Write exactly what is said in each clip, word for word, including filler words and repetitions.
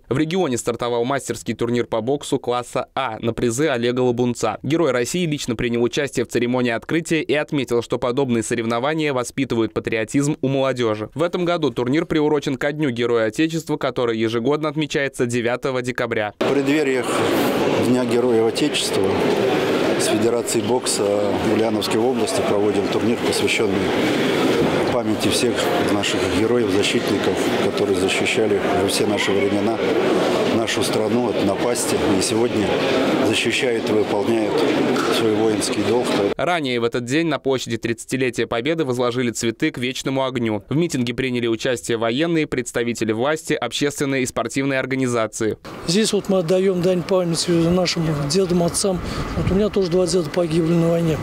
В регионе стартовал мастерский турнир по боксу класса А на призы Олега Лабунца. Герой России лично принял участие в церемонии открытия и отметил, что подобные соревнования воспитывают патриотизм у молодежи. В этом году турнир приурочен ко Дню Героя Отечества, который ежегодно отмечается девятого декабря. В преддвериях Дня Героя Отечества с Федерацией бокса в Ульяновской области проводим турнир, посвященный памяти всех наших героев, защитников, которые защищали во все наши времена нашу страну от напасти. И сегодня защищают и выполняют свой воинский долг. Ранее в этот день на площади тридцатилетия Победы возложили цветы к вечному огню. В митинге приняли участие военные, представители власти, общественные и спортивные организации. Здесь вот мы отдаем дань памяти нашим дедам, отцам. Вот у меня тоже два деда погибли на войне.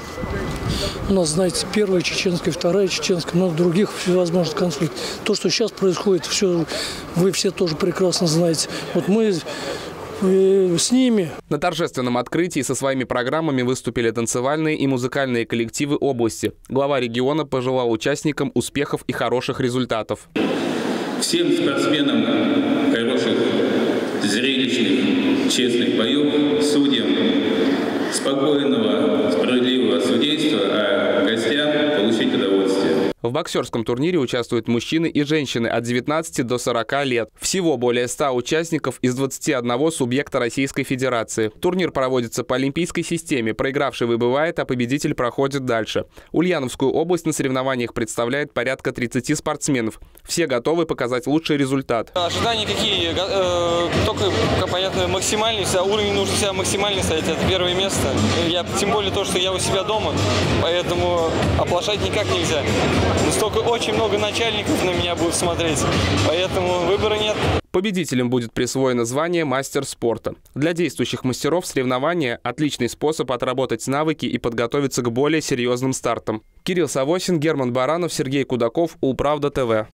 У нас, знаете, первая чеченская, вторая чеченская, много других всевозможных конфликтов. То, что сейчас происходит, все, вы все тоже прекрасно знаете. Вот мы с ними. На торжественном открытии со своими программами выступили танцевальные и музыкальные коллективы области. Глава региона пожелал участникам успехов и хороших результатов. Всем спортсменам хороших, зрелищных, честных боев, судьям спокойного, справедливого судейства, а гостям получить удовольствие. В боксерском турнире участвуют мужчины и женщины от девятнадцати до сорока лет. Всего более ста участников из двадцати одного субъекта Российской Федерации. Турнир проводится по олимпийской системе. Проигравший выбывает, а победитель проходит дальше. Ульяновскую область на соревнованиях представляет порядка тридцати спортсменов. Все готовы показать лучший результат. Ожидания какие? Э, только, понятно, максимальный. А уровень нужно себя максимально ставить. Это первое место. Я, тем более то, что я у себя дома, поэтому оплошать никак нельзя. Столько, очень много начальников на меня будут смотреть, поэтому выбора нет. Победителям будет присвоено звание мастер спорта. Для действующих мастеров соревнования – отличный способ отработать навыки и подготовиться к более серьезным стартам. Кирилл Савосин, Герман Баранов, Сергей Кудаков, Улправда ТВ.